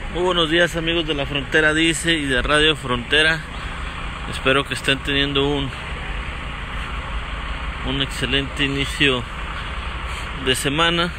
Muy buenos días, amigos de La Frontera Dice y de Radio Frontera. Espero que estén teniendo un excelente inicio de semana.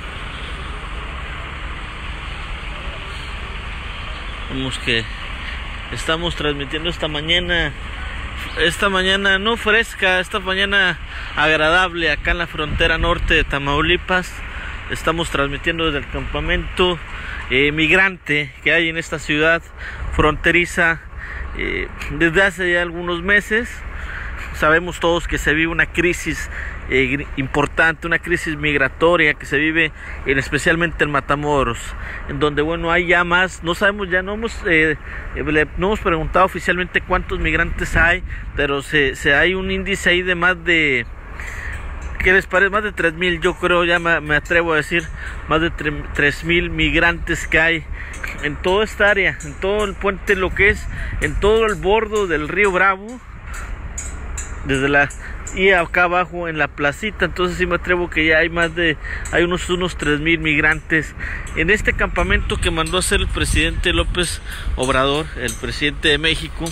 Vemos que estamos transmitiendo esta mañana no fresca, esta mañana agradable acá en la frontera norte de Tamaulipas. Estamos transmitiendo desde el campamento migrante que hay en esta ciudad fronteriza desde hace ya algunos meses. Sabemos todos que se vive una crisis importante, una crisis migratoria que se vive especialmente en Matamoros, en donde hay ya más, no sabemos, ya no hemos preguntado oficialmente cuántos migrantes hay, pero hay un índice ahí de más de, ¿qué les parece? Más de 3,000, yo creo, ya me atrevo a decir, más de 3,000 migrantes que hay en toda esta área, en todo el puente, lo que es, en todo el bordo del río Bravo, y acá abajo en la placita. Entonces sí me atrevo que ya hay unos 3,000 migrantes en este campamento que mandó a hacer el presidente López Obrador, el presidente de México,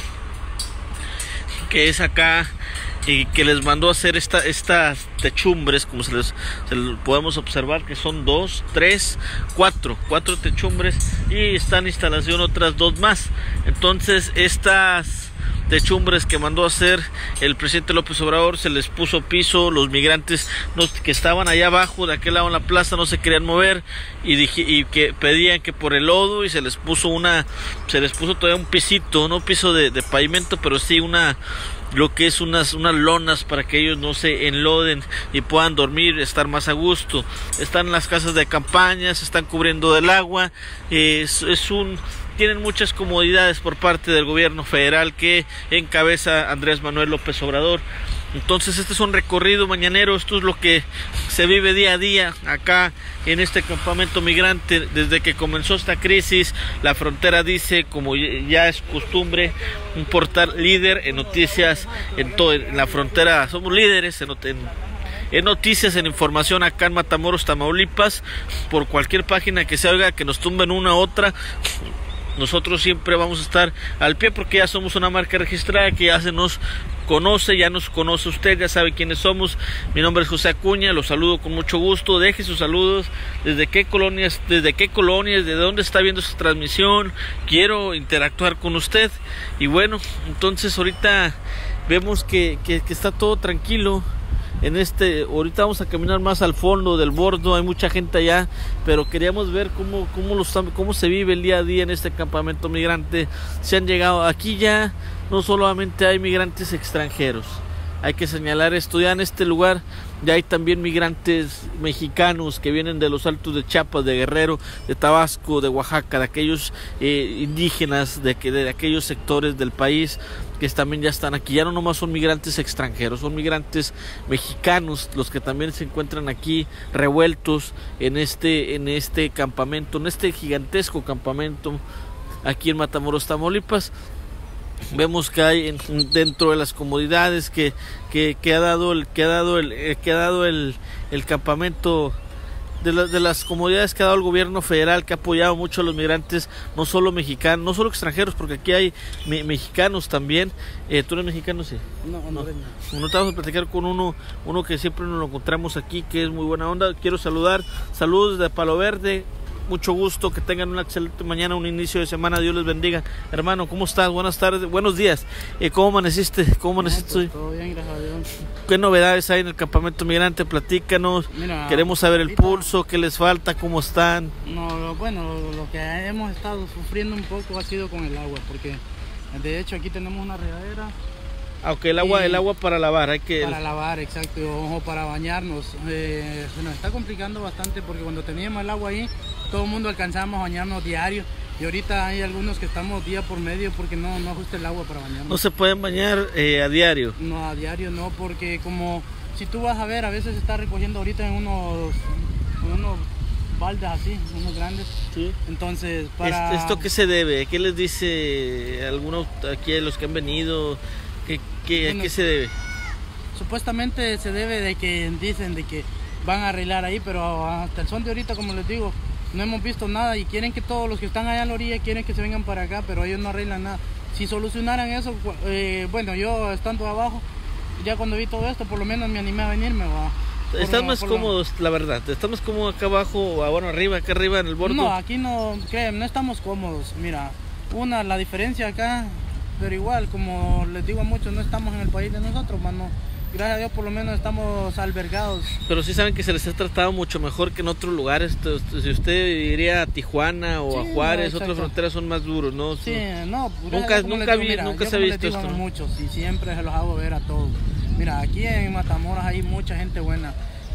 que es acá, y que les mandó a hacer estas techumbres, como se les podemos observar, que son 2, 3, 4 techumbres, y está en instalación otras 2 más. Entonces estas techumbres que mandó a hacer el presidente López Obrador, se les puso piso. Los migrantes que estaban allá abajo de aquel lado en la plaza no se querían mover y que pedían que por el lodo, y se les puso todavía un pisito, no piso de pavimento, pero sí lo que es unas lonas para que ellos no se enloden y puedan dormir, estar más a gusto. Están en las casas de campaña, se están cubriendo del agua. Tienen muchas comodidades por parte del gobierno federal que encabeza Andrés Manuel López Obrador. Entonces este es un recorrido mañanero, esto es lo que se vive día a día acá en este campamento migrante. Desde que comenzó esta crisis, La Frontera Dice, como ya es costumbre, un portal líder en noticias en la frontera. Somos líderes en noticias, en información acá en Matamoros, Tamaulipas. Por cualquier página que se oiga que nos tumben una u otra, nosotros siempre vamos a estar al pie, porque ya somos una marca registrada que ya nos conoce usted, ya sabe quiénes somos. Mi nombre es José Acuña, los saludo con mucho gusto. Deje sus saludos, desde qué colonias, de dónde está viendo esta transmisión. Quiero interactuar con usted. Y bueno, entonces ahorita vemos que está todo tranquilo. Ahorita vamos a caminar más al fondo del bordo, hay mucha gente allá, pero queríamos ver cómo se vive el día a día en este campamento migrante. Se han llegado aquí, ya no solamente hay migrantes extranjeros, hay que señalar esto, ya en este lugar ya hay también migrantes mexicanos que vienen de los altos de Chiapas, de Guerrero, de Tabasco, de Oaxaca, de aquellos indígenas, de aquellos sectores del país que también ya están aquí. Ya no nomás son migrantes extranjeros, son migrantes mexicanos los que también se encuentran aquí revueltos en este campamento, en este gigantesco campamento aquí en Matamoros, Tamaulipas. Vemos que hay dentro de las comodidades que ha dado el campamento, de las comodidades que ha dado el gobierno federal, que ha apoyado mucho a los migrantes, no solo mexicanos, no solo extranjeros, porque aquí hay mexicanos también. ¿Tú eres mexicano? Sí. No. Te vamos a platicar con uno que siempre nos lo encontramos aquí, que es muy buena onda. Quiero saludos desde Palo Verde. Mucho gusto, que tengan una excelente mañana, un inicio de semana. Dios les bendiga. Hermano, ¿cómo estás? Buenas tardes, buenos días. ¿Cómo amaneciste? Pues, todo bien, gracias a Dios. ¿Qué novedades hay en el campamento migrante? Platícanos. Mira, queremos saber el pulso, qué les falta, cómo están. Lo que hemos estado sufriendo un poco ha sido con el agua, porque de hecho aquí tenemos una regadera. Aunque el agua para lavar, Para lavar, exacto, o para bañarnos. Se nos está complicando bastante, porque cuando teníamos el agua ahí, todo el mundo alcanzábamos a bañarnos diario. Y ahorita hay algunos que estamos día por medio porque no ajusta el agua para bañarnos. ¿No se pueden bañar a diario? No, a diario no, porque como si tú vas a ver, a veces se está recogiendo ahorita en unos baldes así, unos grandes. Sí. Entonces, ¿Esto qué se debe? ¿Qué les dice algunos aquí de los que han venido? ¿A qué se debe? Supuestamente se debe de que dicen de que van a arreglar ahí, pero hasta el son de ahorita, como les digo, no hemos visto nada y quieren que todos los que están allá en la orilla quieren que se vengan para acá, pero ellos no arreglan nada. Si solucionaran eso, bueno, yo estando abajo, ya cuando vi todo esto, por lo menos me animé a venirme, va. Están más cómodos, la verdad. Están más cómodos acá abajo, bueno, arriba, acá arriba en el borde. No, aquí no estamos cómodos. Mira, la diferencia acá, pero igual, como les digo a muchos, no estamos en el país de nosotros, mano. Gracias a Dios por lo menos estamos albergados. Pero sí saben que se les ha tratado mucho mejor que en otros lugares. Si usted iría a Tijuana o a Juárez, otras fronteras son más duros, ¿no? Sí, no, nunca se ha visto esto, ¿no? Muchos y siempre se los hago ver a todos. Mira, aquí en Matamoros hay mucha gente buena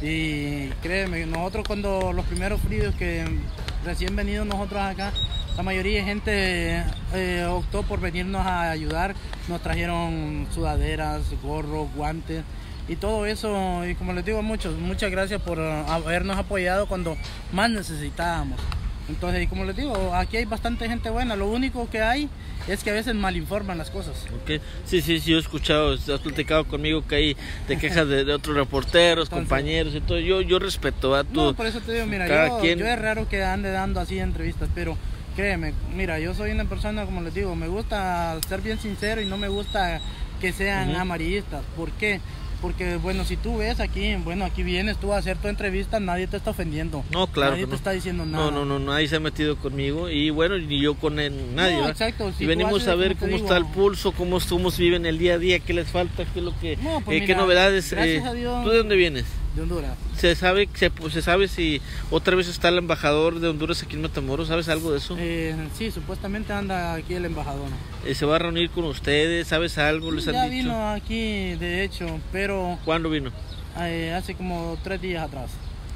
y créeme, nosotros cuando los primeros fríos que recién venidos nosotros acá, la mayoría de gente optó por venirnos a ayudar, nos trajeron sudaderas, gorros, guantes y todo eso, y como les digo a muchos, muchas gracias por habernos apoyado cuando más necesitábamos. Entonces, y como les digo, aquí hay bastante gente buena, lo único que hay es que a veces malinforman las cosas. Okay. Sí, yo he escuchado, has platicado conmigo que hay te quejas de otros reporteros, entonces, compañeros y todo, yo respeto a tu... No, por eso te digo, mira, yo es raro que ande dando así entrevistas, pero créeme, mira, yo soy una persona, como les digo, me gusta ser bien sincero y no me gusta que sean amarillistas. ¿Por qué? Porque, bueno, si tú ves aquí, bueno, aquí vienes tú a hacer tu entrevista, nadie te está ofendiendo. No, claro. Nadie te está diciendo nada. No, nadie se ha metido conmigo y bueno, ni yo con nadie. No, exacto. Si y venimos a ver cómo está el pulso, cómo viven el día a día, qué les falta, qué es lo que, pues qué novedades. Gracias a Dios. ¿Tú de dónde vienes? De Honduras. ¿Se sabe si otra vez está el embajador de Honduras aquí en Matamoros? ¿Sabes algo de eso? Sí, supuestamente anda aquí el embajador. ¿Se va a reunir con ustedes? ¿Sabes algo? ¿Les han dicho? Ya vino aquí, de hecho, pero... ¿Cuándo vino? Hace como 3 días atrás.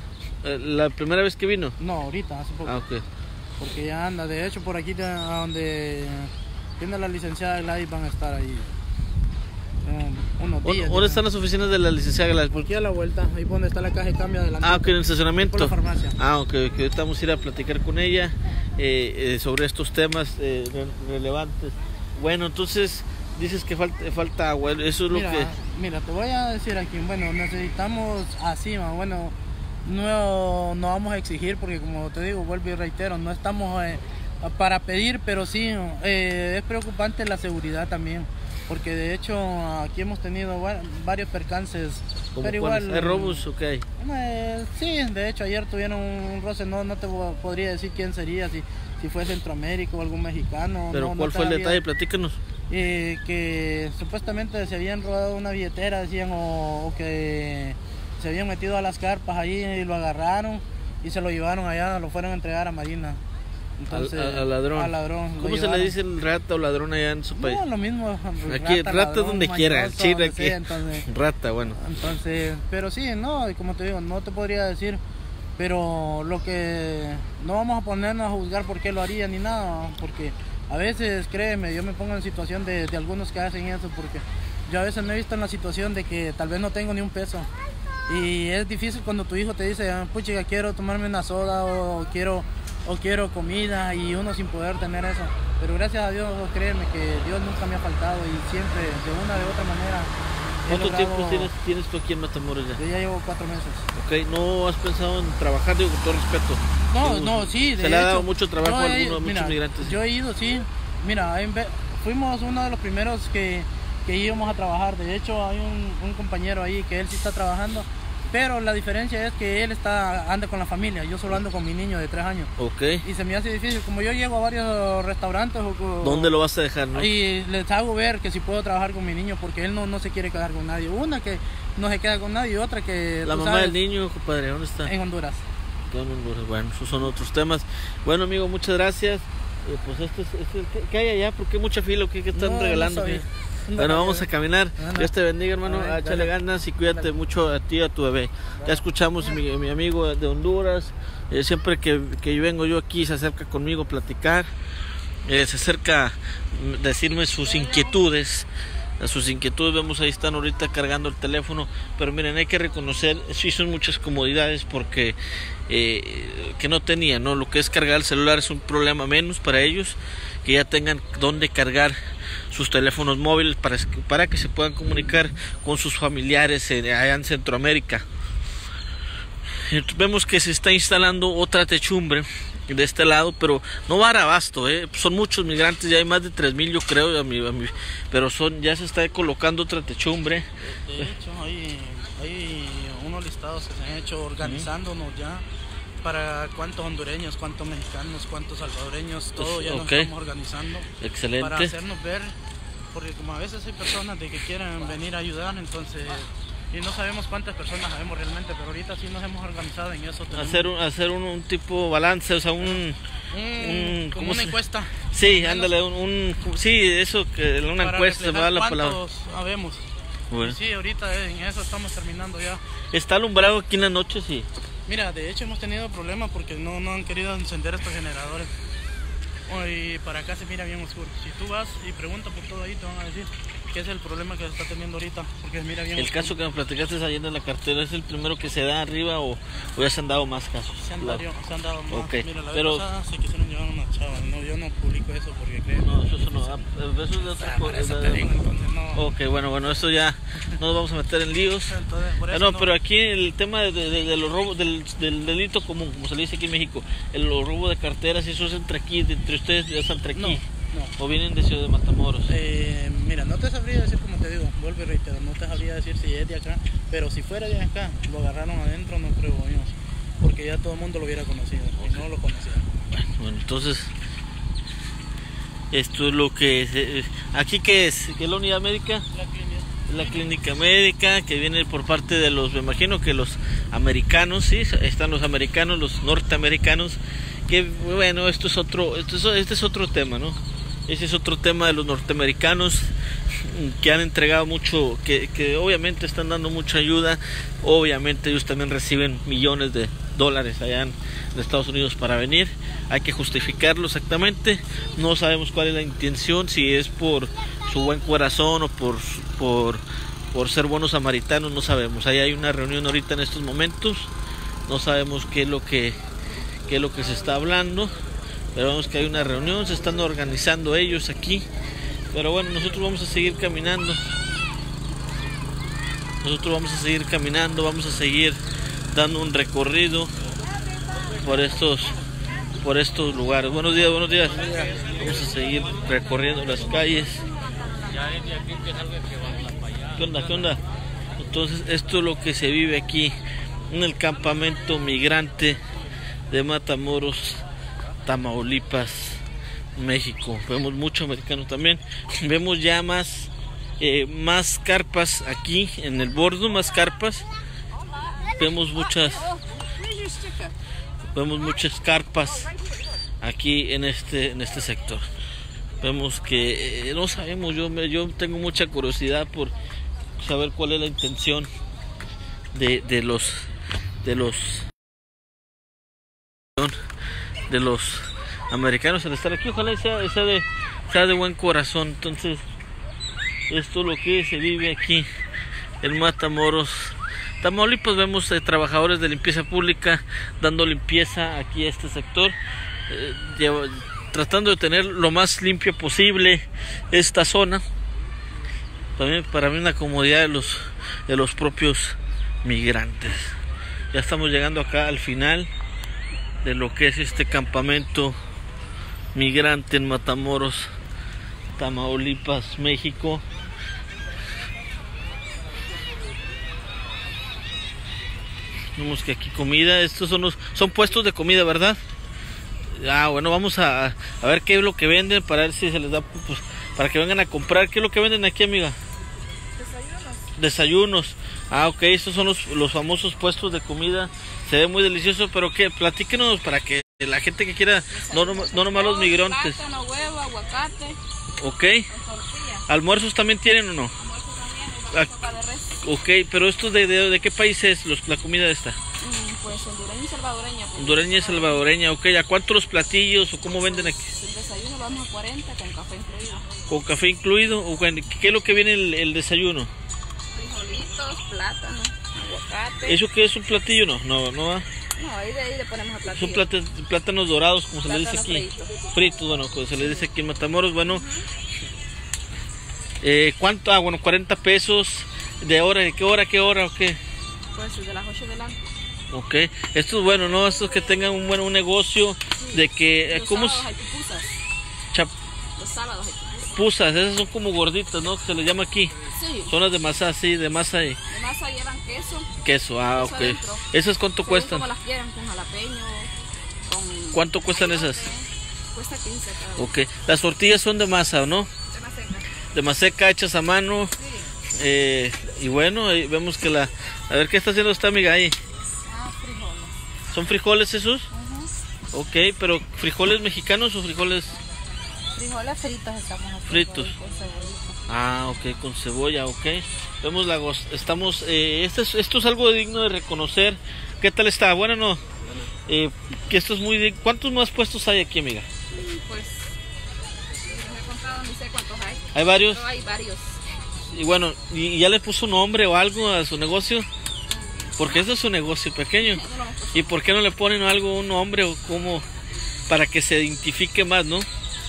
¿La primera vez que vino? No, ahorita, hace poco. Ok. Porque ya anda, de hecho, por aquí a donde tiene la licenciada Gladys van a estar ahí. Unos días. ¿Dónde están las oficinas de la licenciada Gladys? Aquí a la vuelta, ahí donde está la caja de cambio adelante. Ok, en el estacionamiento. Por la farmacia. Ok, ahorita vamos a ir a platicar con ella sobre estos temas relevantes. Bueno, entonces dices que falta agua, eso es lo que... Mira, te voy a decir aquí, bueno, necesitamos así, bueno, no vamos a exigir porque como te digo, vuelvo y reitero, no estamos para pedir, pero sí, es preocupante la seguridad también. Porque de hecho aquí hemos tenido varios percances. Pero igual, ¿hay robos o qué hay? Sí, de hecho ayer tuvieron un roce, no te podría decir quién sería, si fue Centroamérica o algún mexicano. ¿Pero cuál fue el detalle? Platícanos. Que supuestamente se habían robado una billetera, decían, o que se habían metido a las carpas ahí y lo agarraron y se lo llevaron allá, lo fueron a entregar a Marina. Entonces, al ladrón. Al ladrón. ¿Cómo se le dice el rata o ladrón allá en su país? No, lo mismo. Aquí rata donde quiera, Chile aquí. Entonces, rata, bueno. Entonces, pero sí, no, como te digo, no te podría decir, pero lo que no vamos a ponernos a juzgar por qué lo haría ni nada, porque a veces, créeme, yo me pongo en situación de algunos que hacen eso, porque yo a veces me he visto en la situación de que tal vez no tengo ni un peso. Y es difícil cuando tu hijo te dice, puchica, quiero tomarme una soda o quiero comida, y uno sin poder tener eso. Pero gracias a Dios, créeme que Dios nunca me ha faltado y siempre, de una de otra manera. ¿Cuánto tiempo tienes tú aquí en Matamoros ya? Yo ya llevo 4 meses. Ok, ¿no has pensado en trabajar? Digo, con todo respeto. No, sí. Se le ha dado mucho trabajo a muchos migrantes. Yo he ido, sí. Mira, fuimos uno de los primeros que íbamos a trabajar. De hecho, hay un compañero ahí que él sí está trabajando. Pero la diferencia es que él anda con la familia, yo solo ando con mi niño de 3 años. Ok. Y se me hace difícil, como yo llego a varios restaurantes. ¿Dónde lo vas a dejar, no? Y les hago ver que si puedo trabajar con mi niño, porque él no se quiere quedar con nadie. Una que no se queda con nadie y otra que... La mamá del niño, compadre, ¿dónde está? En Honduras. Bueno, esos son otros temas. Bueno, amigo, muchas gracias. Pues ¿qué hay allá? ¿Por qué mucha fila? ¿Qué están regalando? Bueno, vamos a caminar. Dios te bendiga, hermano. Échale ganas y cuídate mucho a ti y a tu bebé. Ya escuchamos mi amigo de Honduras. Siempre que vengo yo aquí se acerca conmigo a platicar. Se acerca a decirme sus inquietudes. Vemos ahí están ahorita cargando el teléfono. Pero miren, hay que reconocer, sí son muchas comodidades porque que no tenían, ¿no? Lo que es cargar el celular es un problema menos para ellos. Que ya tengan dónde cargar sus teléfonos móviles para que se puedan comunicar con sus familiares allá en Centroamérica. Vemos que se está instalando otra techumbre de este lado, pero no va a dar abasto, son muchos migrantes, ya hay más de 3,000 yo creo, pero ya se está colocando otra techumbre. De hecho hay unos listados que se han hecho organizándonos ya para cuántos hondureños, cuántos mexicanos, cuántos salvadoreños, todo ya nos estamos organizando. Excelente. Para hacernos ver, porque como a veces hay personas de que quieren venir a ayudar, entonces, y no sabemos cuántas personas sabemos realmente, pero ahorita sí nos hemos organizado en eso. Hacer un tipo balance, o sea, como una encuesta. Sí, ándale, sí, eso, que una encuesta se va a la palabra. ¿Cuántos sabemos? Bueno. Sí, ahorita en eso estamos terminando ya. ¿Está alumbrado aquí en la noche? Sí. Mira, de hecho hemos tenido problemas porque no han querido encender estos generadores. Y para acá se mira bien oscuro. Si tú vas y preguntas por todo ahí, te van a decir qué es el problema que se está teniendo ahorita, porque se mira bien oscuro. Caso que me platicaste ayer en la cartera, ¿es el primero que se da arriba o ya se han dado más casos? Se han dado más. Okay. Mira, la vez pasada se quisieron llevar a una chava. No, yo no publico eso porque creo. No, eso no da. Eso es de otra cosa. No. Ok, bueno, eso ya no nos vamos a meter en líos. Entonces, pero aquí el tema de los robos, del delito común, como se le dice aquí en México, los robos de carteras, eso es entre ustedes, ya es entre aquí. No. ¿O vienen de Ciudad de Matamoros? Mira, no te sabría decir, como te digo, vuelvo y reitero, no te sabría decir si es de acá, pero si fuera de acá, lo agarraron adentro, no creo yo, porque ya todo el mundo lo hubiera conocido, y no lo conocía. Bueno, entonces, esto es lo que ¿aquí qué es? ¿Qué es la unidad médica? La clínica médica, que viene por parte de los, me imagino que los americanos, sí, están los americanos, los norteamericanos, que bueno, este es otro tema, ¿no? Ese es otro tema de los norteamericanos que han entregado mucho, que obviamente están dando mucha ayuda. Obviamente ellos también reciben millones de dólares allá en Estados Unidos para venir. Hay que justificarlo exactamente. No sabemos cuál es la intención, si es por su buen corazón o por ser buenos samaritanos, no sabemos. Ahí hay una reunión ahorita en estos momentos. No sabemos qué es lo que se está hablando, pero vemos que hay una reunión, se están organizando ellos aquí. Pero bueno, nosotros vamos a seguir caminando. Vamos a seguir dando un recorrido por estos lugares. Buenos días. Vamos a seguir recorriendo las calles. ¿Qué onda? Entonces, esto es lo que se vive aquí en el campamento migrante de Matamoros, Tamaulipas, México. Vemos mucho americano también. Vemos ya más carpas aquí en el bordo, más carpas. Vemos muchas carpas aquí en este sector. Vemos que no sabemos, yo tengo mucha curiosidad por saber cuál es la intención de los americanos al estar aquí. Ojalá sea de buen corazón. Entonces, esto es lo que se vive aquí en Matamoros, Tamaulipas. Vemos trabajadores de limpieza pública dando limpieza aquí a este sector, tratando de tener lo más limpio posible esta zona, también para mí una comodidad de los propios migrantes. Ya estamos llegando acá al final de lo que es este campamento migrante en Matamoros, Tamaulipas, México. Vemos que aquí comida, estos son puestos de comida, ¿verdad? Bueno, vamos a ver qué es lo que venden, para ver si se les da, pues, para que vengan a comprar. ¿Qué es lo que venden aquí, amiga? Desayunos. Ok, estos son los famosos puestos de comida. Se ve muy delicioso, pero ¿qué? Platíquenos para que la gente que quiera, no nomás los migrantes. Plátano, huevo, aguacate. Ok. ¿Almuerzos también tienen o no? Sopa de res. Ok, pero ¿esto de qué país es la comida esta? Pues hondureña y salvadoreña. Pues. Hondureña y salvadoreña, ok. ¿A cuánto los platillos o cómo venden aquí? El desayuno lo vamos a 40 con café incluido. ¿Con café incluido? ¿O qué es lo que viene el desayuno? Frijolitos, plátano, aguacate. ¿Eso qué es un platillo? No va. No, ahí le ponemos a platillo. Son plátanos dorados, como se le dice aquí. Fritos, bueno, como se le dice aquí en Matamoros. Bueno, ¿cuánto? Bueno, 40 pesos. ¿De hora? ¿De qué hora o qué? Pues de las 8 de la Ok, esto es bueno, ¿no? Estos que tengan un negocio de que... Los ¿cómo sábados hay pupusas. Los sábados hay pupusas. Pupusas, esas son como gorditas, ¿no? Que se les llama aquí. Sí. Son las de masa, sí, de masa y... De masa llevan queso. Queso, ah, Queso ok. adentro. ¿Esas cuánto Según cuestan? como las quieran, con jalapeño, con... ¿Cuánto cuestan ayote. esas? Cuesta 15 cada uno. Ok, las tortillas son de masa, ¿no? De más seca. De maseca, hechas a mano. Sí. Y bueno, ahí vemos que la... A ver, ¿qué está haciendo esta amiga ahí? Frijoles. ¿Son frijoles esos? Ok, pero ¿frijoles mexicanos o frijoles Frijoles fritos estamos haciendo. fritos? Con cebollita. Ah, ok, con cebolla, ok. Vemos estamos... esto es algo digno de reconocer. ¿Qué tal está? Bueno, no. Que esto es muy... ¿Cuántos más puestos hay aquí, amiga? Pues, no he contado, ni sé cuántos hay. ¿Hay varios? Pero hay varios. Y bueno, ¿y ya le puso nombre o algo a su negocio? Porque eso es un negocio pequeño. No lo hemos puesto. ¿Y por qué no le ponen algo, un nombre o cómo? Para que se identifique más, ¿no?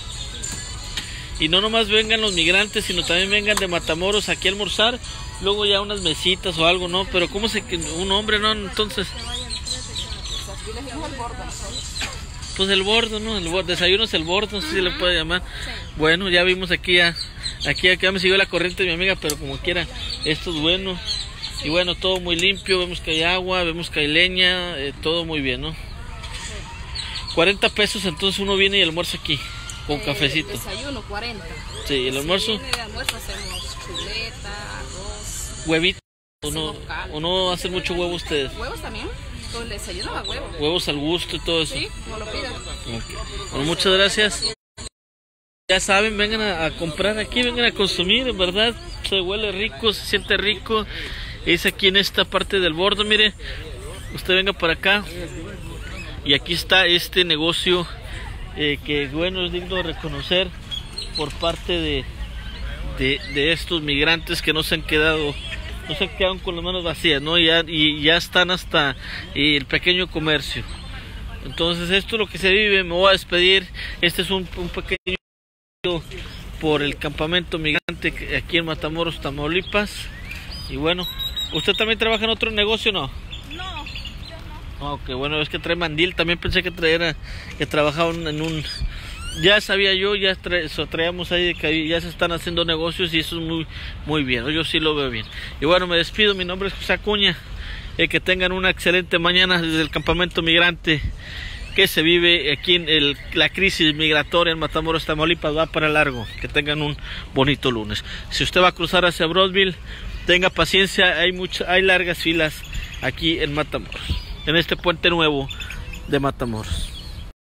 Y no nomás vengan los migrantes, sino también vengan de Matamoros aquí a almorzar. Luego ya unas mesitas o algo, ¿no? Pero ¿cómo se... un nombre, no? Entonces... Pues aquí les decimos el bordo nosotros. Pues el bordo, ¿no? El bordo, desayuno es el bordo, no sé si se le puede llamar. Sí. Bueno, ya vimos aquí ya me siguió la corriente de mi amiga, pero como quiera, esto es bueno. Y bueno, todo muy limpio, vemos que hay agua, vemos que hay leña, todo muy bien, ¿no? 40 pesos, entonces uno viene y almuerza aquí, con cafecito. Desayuno, 40. Sí, el almuerzo, Si viene de almuerzo hacemos chuleta, arroz, huevito. hacemos caldo. ¿O no hacen mucho huevo ustedes? Huevos también. Con el desayuno va huevo. Huevos al gusto y todo eso. Sí, como lo pidan. Ok. Bueno, muchas gracias. Ya saben, vengan a comprar aquí, vengan a consumir, en verdad, se huele rico, se siente rico. Es aquí en esta parte del bordo, mire, usted venga para acá y aquí está este negocio que bueno, es digno de reconocer por parte de estos migrantes que no se han quedado con las manos vacías, ¿no? Y ya están hasta el pequeño comercio. Entonces esto es lo que se vive. Me voy a despedir. Este es un pequeño por el campamento migrante aquí en Matamoros, Tamaulipas. Y bueno, ¿usted también trabaja en otro negocio, no? No, yo no. Ok, bueno, es que trae mandil. También pensé que trabajaba en un... Ya sabía yo, traíamos ahí de que ya se están haciendo negocios y eso es muy, muy bien. Yo sí lo veo bien. Y bueno, me despido. Mi nombre es José Acuña. Que tengan una excelente mañana desde el campamento migrante que se vive aquí en la crisis migratoria en Matamoros, Tamaulipas, va para largo. Que tengan un bonito lunes. Si usted va a cruzar hacia Brownsville, tenga paciencia, hay largas filas aquí en Matamoros, en este puente nuevo de Matamoros.